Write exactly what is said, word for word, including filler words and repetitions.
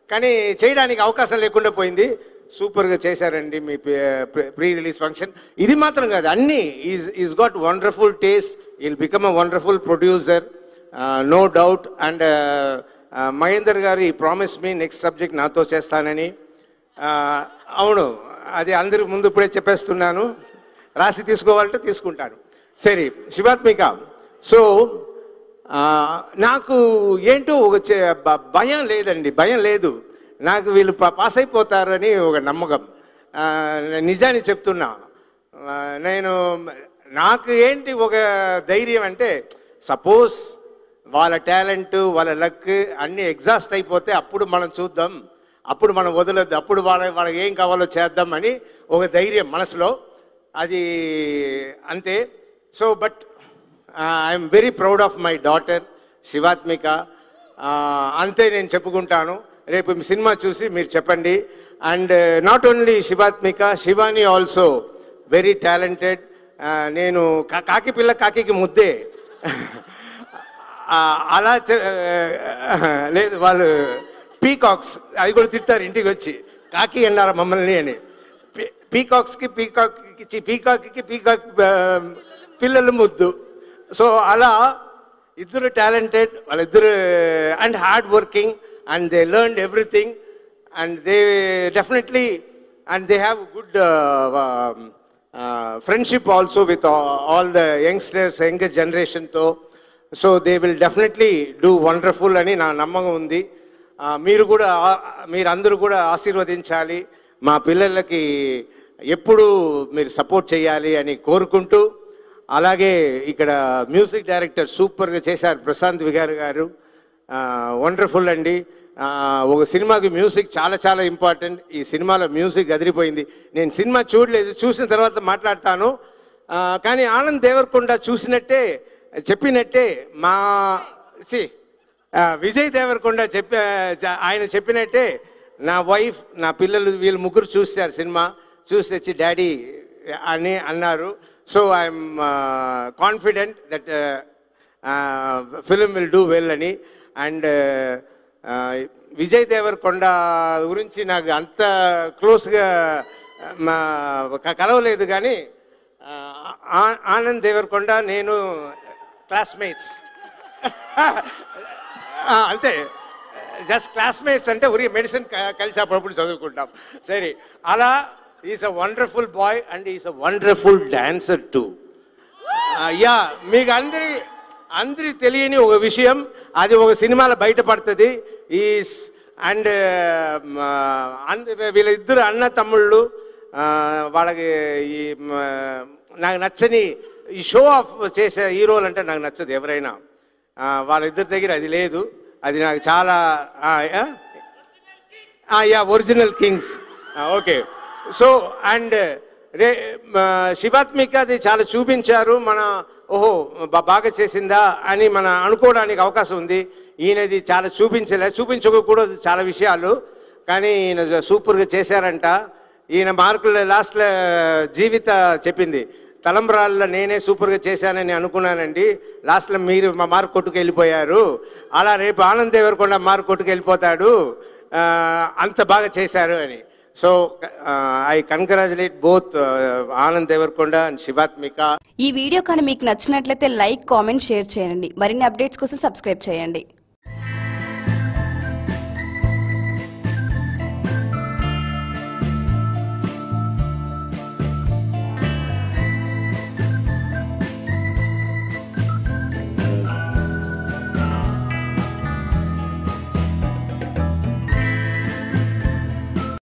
కానీ చేయడానికి అవకాశం లేకుండా పోయింది. సూపర్గా చేశారండి మీ ప్రీ రిలీజ్ ఫంక్షన్. ఇది మాత్రం కాదు, అన్నీ is is got wonderful taste. Will become a wonderful producer, no doubt. And Mahender గారు ఈ ప్రామిస్ మీ నెక్స్ట్ సబ్జెక్ట్ నాతో చేస్తానని. అవును, అది అందరి ముందు ఇప్పుడే చెప్పేస్తున్నాను. రాసి తీసుకోవాలంటే తీసుకుంటాను. సరే శివాత్మిక, సో నాకు ఏంటో ఒక భయం లేదండి, భయం లేదు నాకు. వీళ్ళు పాస్ అయిపోతారని ఒక నమ్మకం. నిజాన్ని చెప్తున్నా. నేను నాకు ఏంటి ఒక ధైర్యం అంటే, సపోజ్ వాళ్ళ టాలెంట్ వాళ్ళ లక్ అన్నీ ఎగ్జాస్ట్ అయిపోతే అప్పుడు మనం చూద్దాం, అప్పుడు మనం వదలొద్దు, అప్పుడు వాళ్ళ వాళ్ళకి ఏం కావాలో చేద్దాం అని ఒక ధైర్యం మనసులో. అది అంతే. So but I'm very proud of my daughter Shivatmika. అంతే నేను చెప్పుకుంటాను. రేపు మీ సినిమా చూసి మీరు చెప్పండి. And not only Shivatmika, Shivani also very talented. నేను కాకి పిల్ల కాకి ముద్దే అలా లేదు, వాళ్ళు పీకాక్స్ అది కూడా తిట్టారు ఇంటికి వచ్చి, కాకి అన్నారు మమ్మల్ని అని. పీకాక్స్కి పీకాక్కి పీకాక్కి పీకాక్ పిల్లలు ముద్దు. సో అలా ఇద్దరు టాలెంటెడ్, వాళ్ళిద్దరు and hard working, and they learned everything, and they definitely and they have good friendship also with all the youngsters, యంగర్ జనరేషన్తో. So they will definitely do wonderful అని నా నమ్మకం ఉంది. మీరు కూడా మీరందరూ కూడా ఆశీర్వదించాలి, మా పిల్లలకి ఎప్పుడు మీరు సపోర్ట్ చేయాలి అని కోరుకుంటూ, అలాగే ఇక్కడ మ్యూజిక్ డైరెక్టర్ సూపర్గా చేశారు ప్రశాంత్ విగారు గారు. వండర్ఫుల్ అండి. ఒక సినిమాకి మ్యూజిక్ చాలా చాలా ఇంపార్టెంట్. ఈ సినిమాలో మ్యూజిక్ అదిరిపోయింది. నేను సినిమా చూడలేదు, చూసిన తర్వాత మాట్లాడతాను. కానీ ఆనంద్ దేవరకొండ చూసినట్టే చెప్పినట్టే మా సి విజయ్ దేవరకొండ చెప్పి ఆయన చెప్పినట్టే నా వైఫ్, నా పిల్లలు వీళ్ళు ముగ్గురు చూశారు సినిమా. చూసి వచ్చి డాడీ అని అన్నారు. So I'm confident that film will do well అని. అండ్ విజయ్ దేవరకొండ గురించి నాకు అంత క్లోజ్గా మా కలవలేదు, కానీ ఆనంద్ దేవరకొండ నేను క్లాస్మేట్స్ అంతే, జస్ట్ క్లాస్మేట్స్. అంటే ఉరి మెడిసిన్ కలిసి అప్పుడప్పుడు చదువుకుంటాం. సరే, అలా is a wonderful boy and is a wonderful dancer too. Yeah, మీకు అందరి అందరి తెలియని ఒక విషయం, అది ఒక సినిమాలో బయటపడుతుంది. ఈస్ అండ్ వీళ్ళిద్దరు అన్న తమ్ముళ్ళు. వాళ్ళకి ఈ నాకు నచ్చని ఈ షో ఆఫ్ చేసే హీరోలు అంటే నాకు నచ్చదు ఎవరైనా. వాళ్ళిద్దరి దగ్గర అది లేదు, అది నాకు చాలా yeah original kings. Okay, so and రే శివాత్మిక అది చాలా చూపించారు. మన ఓహో బాగా చేసిందా అని మన అనుకోవడానికి అవకాశం ఉంది. ఈయనది చాలా చూపించలే, చూపించకూడదు చాలా విషయాలు, కానీ ఈయన సూపర్గా చేశారంట. ఈయన మార్కులు లాస్ట్లో జీవిత చెప్పింది, తలంబ్రాల్లో నేనే సూపర్గా చేశానని అనుకున్నానండి, లాస్ట్లో మీరు మా మార్క్ కొట్టుకు వెళ్ళిపోయారు. అలా రేపు ఆనంద్ దేవరకొండ మార్క్ కొట్టుకు వెళ్ళిపోతాడు, అంత బాగా చేశారు అని. So I congratulate both Anand Deverakonda and Shivatmika. ఈ వీడియో కానీ మీకు నచ్చినట్లయితే లైక్, కామెంట్, షేర్ చేయండి. మరిన్ని అప్డేట్స్ కోసం సబ్స్క్రైబ్ చేయండి.